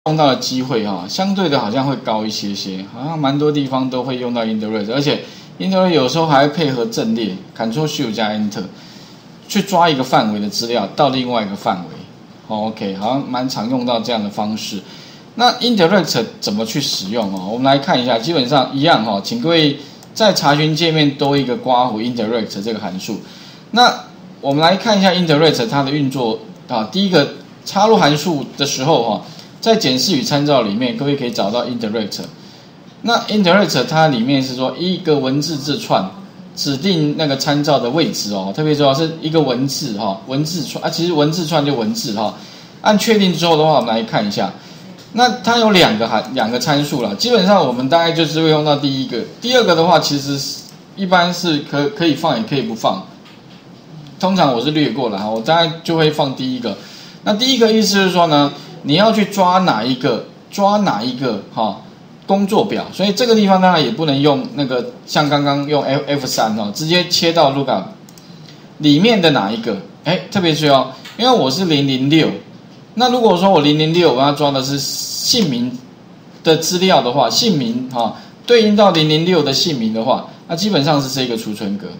用到的机会相对的好像会高一些些，好像蛮多地方都会用到 int_rect， 而且 int_rect 有时候还会配合阵列 Ctrl+Shift 加 Enter 去抓一个范围的资料到另外一个范围。OK， 好像蛮常用到这样的方式。那 int_rect 怎么去使用我们来看一下，基本上一样请各位在查询界面多一个括弧 int_rect 这个函数。那我们来看一下 int_rect 它的运作第一个插入函数的时候在检视与参照里面，各位可以找到 int_rect。那 int_rect 它里面是说一个文字字串指定那个参照的位置特别重要是一个文字文字串其实文字串就文字按确定之后的话，我们来看一下。那它有两个参数啦，基本上我们大概就是会用到第一个，第二个的话其实一般是可以放也可以不放。通常我是略过了我大概就会放第一个。那第一个意思就是说呢，你要去抓哪一个工作表，所以这个地方当然也不能用那个像刚刚用 F3直接切到 lookup 里面的哪一个，特别注意因为我是006，那如果说我006我要抓的是姓名的资料的话，姓名对应到006的姓名的话，那基本上是这个储存格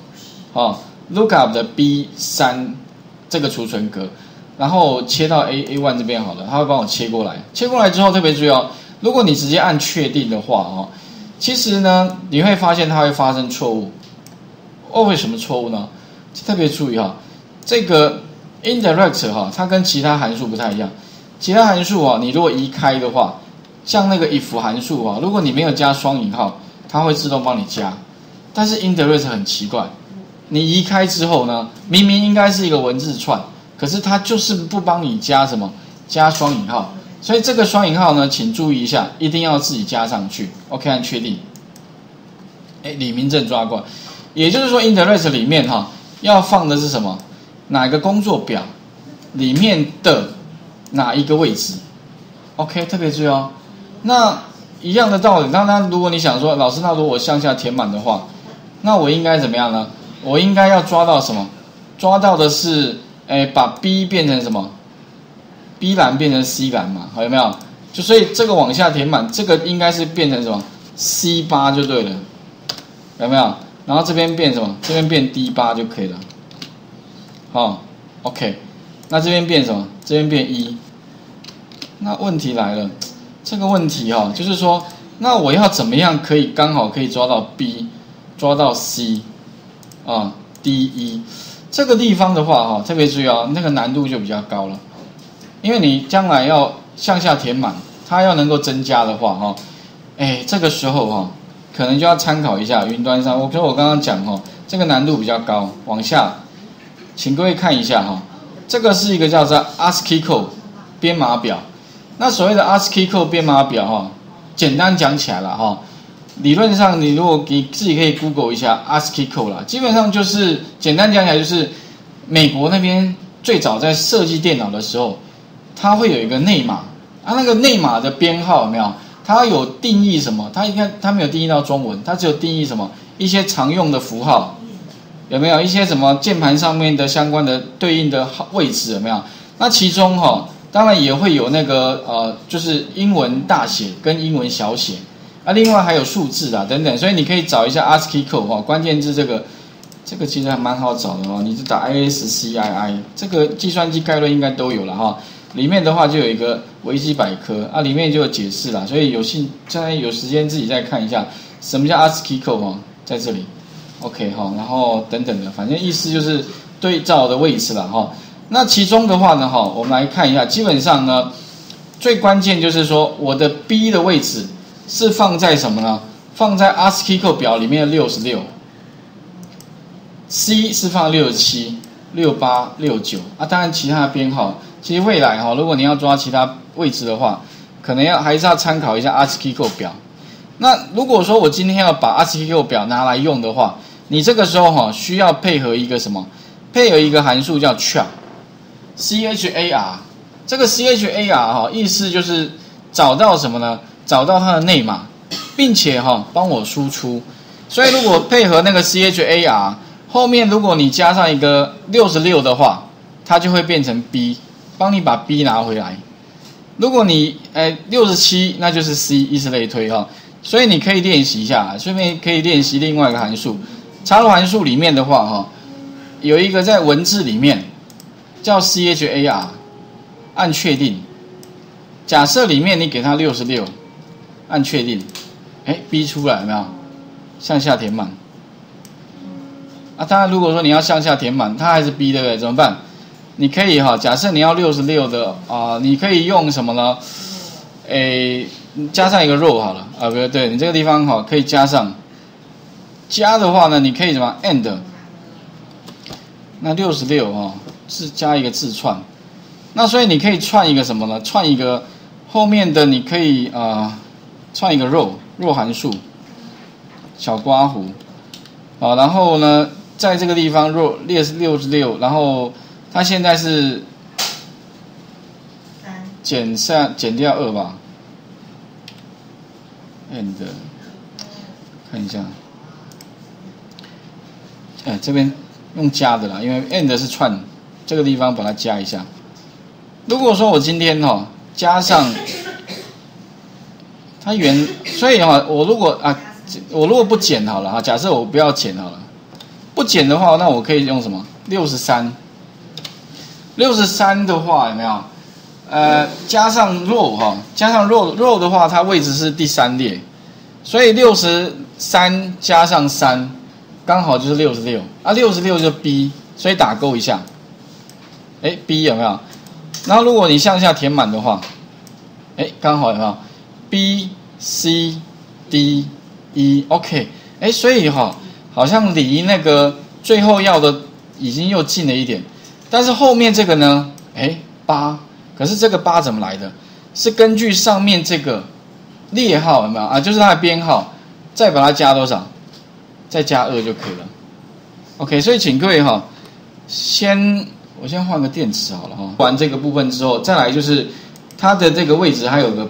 lookup 的 B3 这个储存格。然后切到 A1 这边好了，它会帮我切过来。切过来之后特别注意如果你直接按确定的话其实呢你会发现它会发生错误。为什么错误呢？特别注意这个 int_rect 它跟其他函数不太一样。其他函数你如果移开的话，像那个 if 函数如果你没有加双引号，它会自动帮你加。但是 int_rect 很奇怪，你移开之后呢，明明应该是一个文字串。可是它就是不帮你加什么加双引号，所以这个双引号呢，请注意一下，一定要自己加上去。OK， 按确定。李明正抓过来，也就是说 int_rect 里面要放的是什么？哪个工作表里面的哪一个位置 ？OK， 特别注意那一样的道理，当然如果你想说老师，那如果我向下填满的话，那我应该怎么样呢？我应该要抓到什么？抓到的是。把 B 变成什么 ？B 栏变成 C 栏嘛，有没有？所以这个往下填满，这个应该是变成什么 ？C8 就对了，有没有？然后这边变什么？这边变 D8 就可以了。OK， 那这边变什么？这边变1。那问题来了，这个问题就是说，那我要怎么样刚好可以抓到 B， 抓到 C， D1。这个地方的话特别注意那个难度就比较高了，因为你将来要向下填满，它要能够增加的话这个时候可能就要参考一下云端上。我刚刚讲这个难度比较高，往下，请各位看一下这个是一个叫做 ASCII code 编码表。那所谓的 ASCII code 编码表简单讲起来了理论上，你如果你自己可以 Google 一下 ASCII code 啦，基本上就是简单讲起来，就是美国那边最早在设计电脑的时候，它会有一个内码那个内码的编号有没有？它有定义什么？它没有定义到中文，它只有定义什么？一些常用的符号有没有？一些什么键盘上面的相关的对应的位置有没有？那其中当然也会有那个就是英文大写跟英文小写。另外还有数字等等，所以你可以找一下 ASCII code 关键字这个其实还蛮好找的你就打 ASCII， 这个计算机概论应该都有了里面的话就有一个维基百科里面就有解释啦，所以现在有时间自己再看一下什么叫 ASCII code 在这里 OK 然后等等的，反正意思就是对照的位置啦那其中的话呢我们来看一下，基本上呢最关键就是说我的 B 的位置是放在什么呢？放在 ASCII code 表里面的66， C 是放67、68、69当然其他的编号，其实未来如果你要抓其他位置的话，可能还是要参考一下 ASCII code 表。那如果说我今天要把 ASCII code 表拿来用的话，你这个时候需要配合一个什么？配合一个函数叫 char， 这个 char 意思就是找到什么呢？找到它的内码，并且帮我输出。所以如果配合那个 char 后面，如果你加上一个66的话，它就会变成 B， 帮你把 B 拿回来。 如果你67，那就是 C， 以此类推哈。所以你可以练习一下，顺便可以练习另外一个函数。插入函数里面的话哈，有一个在文字里面叫 char， 按确定。假设里面你给它66，按确定，逼出来有没有？向下填满。当然如果说你要向下填满，它还是 B 对不对？怎么办？你可以假设你要66的你可以用什么呢？加上一个 row 好了不对，你这个地方可以加上。加的话呢，你可以什么 and， 那66是加一个字串，那所以你可以串一个什么呢？串一个后面的你可以串一个 row 函数，小刮弧然后呢，在这个地方 row 列是66，然后它现在是减掉2吧 ，and 看一下。这边用加的啦，因为 and 是串，这个地方把它加一下。如果说我今天加上它所以我如果不减好了假设我不要减好了，不减的话，那我可以用什么？63的话有没有？加上 row 加上 row 的话，它位置是第3列，所以63加上3。刚好就是66，66就是 B， 所以打勾一下，B 有没有？然后如果你向下填满的话，刚好有没有 ？B C D E OK， 所以好像离那个最后要的已经又近了一点，但是后面这个呢，8，可是这个8怎么来的？是根据上面这个列号有没有就是它的编号，再把它加多少？再加2就可以了 ，OK， 所以请各位我先换个电池好了完这个部分之后，再来就是它的这个位置还有个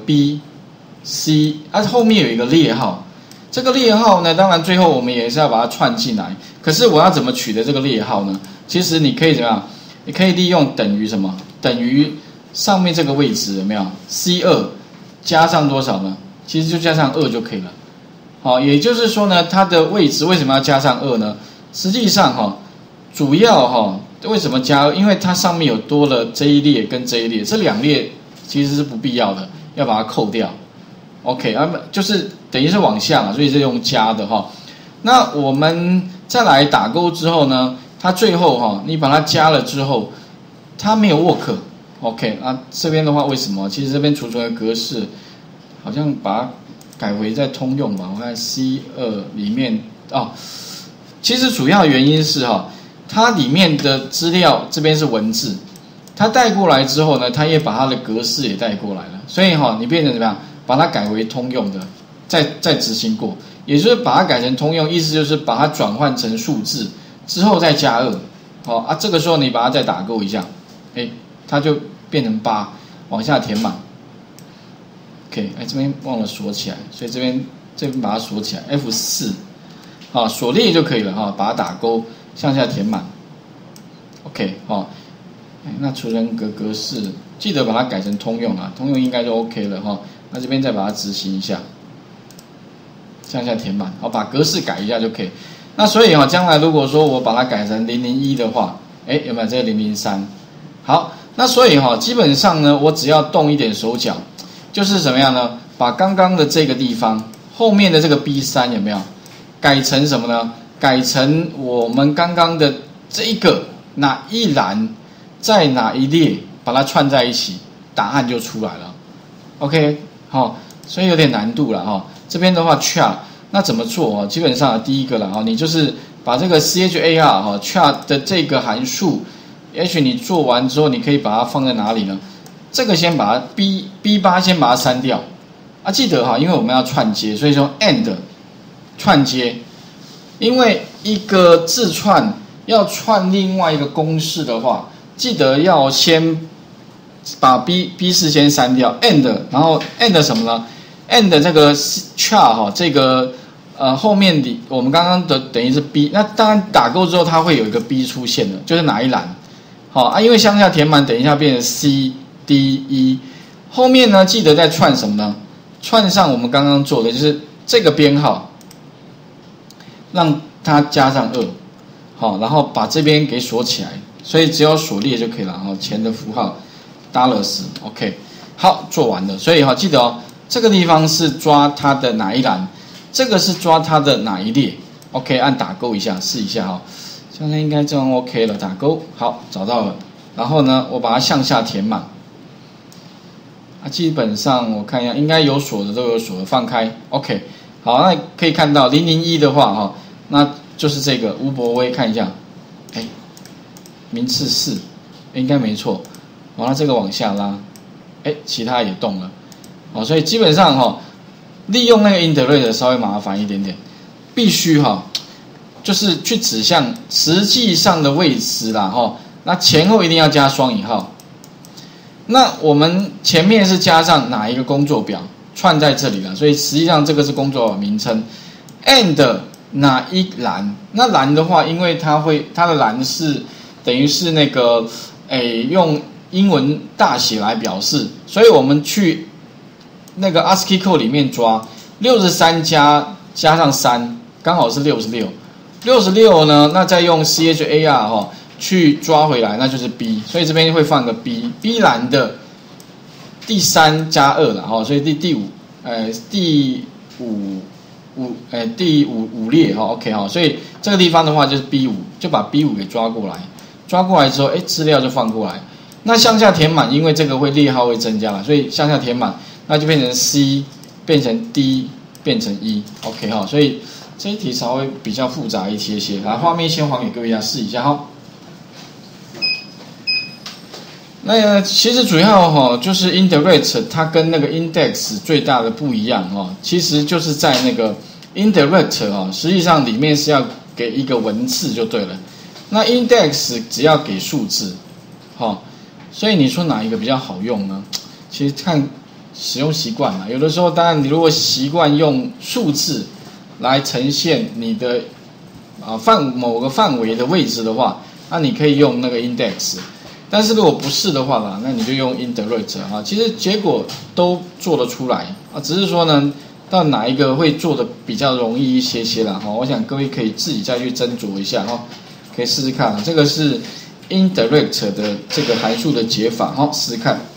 B、C， 后面有一个列号。这个列号呢，当然最后我们也是要把它串进来。可是我要怎么取得这个列号呢？其实你可以怎么样？你可以利用等于什么？等于上面这个位置有没有 C2 加上多少呢？其实就加上2就可以了。也就是说呢，它的位置为什么要加上2呢？实际上主要为什么加2？因为它上面有多了这一列跟这一列，这2列其实是不必要的，要把它扣掉。OK， 就是等于是往下嘛，所以是用加的那我们再来打勾之后呢，它最后你把它加了之后，它没有 work。OK， 这边的话为什么？其实这边储存的格式好像把它改回在通用吧，我看 C2 里面其实主要原因是它里面的资料这边是文字，它带过来之后呢，它也把它的格式也带过来了，所以你变成怎么样？把它改为通用的，再执行过，也就是把它改成通用，意思就是把它转换成数字之后再加2，这个时候你把它再打勾一下，它就变成8，往下填满。OK， 这边忘了锁起来，所以这边把它锁起来 ，F4，锁列就可以了把它打勾，向下填满。OK，那储存格式记得把它改成通用通用应该就 OK 了那这边再把它执行一下，向下填满，把格式改一下就可以。那所以将来如果说我把它改成001的话，有没有这个003？好，那所以基本上呢，我只要动一点手脚。就是怎么样呢？把刚刚的这个地方后面的这个 B3有没有改成什么呢？改成我们刚刚的这一个哪一栏在哪一列，把它串在一起，答案就出来了。OK， 所以有点难度了这边的话 char 那怎么做基本上第一个了你就是把这个 char char 的这个函数，也许你做完之后，你可以把它放在哪里呢？这个先把它 B8 先把它删掉记得因为我们要串接，所以说 and 串接，因为一个字串要串另外一个公式的话，记得要先把 B4 先删掉 and， 然后 and 什么呢 ？and 这个 char 这个后面的我们刚刚的等于是 B， 那当然打勾之后它会有一个 B 出现的，就是哪一栏因为向下填满，等一下变成 C。D E 后面呢记得再串什么呢？串上我们刚刚做的，就是这个编号，让它加上2，好，然后把这边给锁起来，所以只要锁列就可以了。然后钱的符号 $，OK， 好，做完了。所以记得这个地方是抓它的哪一栏，这个是抓它的哪一列 ，OK， 按打勾一下试一下现在应该这样 OK 了，打勾，好，找到了。然后呢，我把它向下填满。基本上我看一下，应该有锁的都有锁的，放开 ，OK， 好，那可以看到001的话那就是这个吴博威，看一下，名次4，应该没错。完了这个往下拉，其他也动了，所以基本上利用那个 integrate 稍微麻烦一点点，必须就是去指向实际上的位置啦那前后一定要加双引号。那我们前面是加上哪一个工作表串在这里了，所以实际上这个是工作表名称 ，and 哪一栏？那栏的话，因为它的栏是等于是那个用英文大写来表示，所以我们去那个 ASCII code 里面抓63加上3，刚好是66呢，那再用 CHAR 去抓回来，那就是 B， 所以这边会放个 B 栏的第3加2了所以第五列OK 所以这个地方的话就是 B5， 就把 B5 给抓过来之后，资料就放过来。那向下填满，因为这个列号会增加了，所以向下填满，那就变成 C， 变成 D， 变成E OK 所以这一题稍微比较复杂一些些。来，画面先还给各位试一下那其实主要就是 integrate 它跟那个 index 最大的不一样其实就是在那个 integrate 实际上里面是要给一个文字就对了，那 index 只要给数字所以你说哪一个比较好用呢？其实看使用习惯有的时候当然你如果习惯用数字来呈现你的某个范围的位置的话，那你可以用那个 index。但是如果不是的话那你就用 integrate 其实结果都做得出来只是说呢，到哪一个会做的比较容易一些些啦我想各位可以自己再去斟酌一下可以试试看这个是 integrate 的这个函数的解法试试看。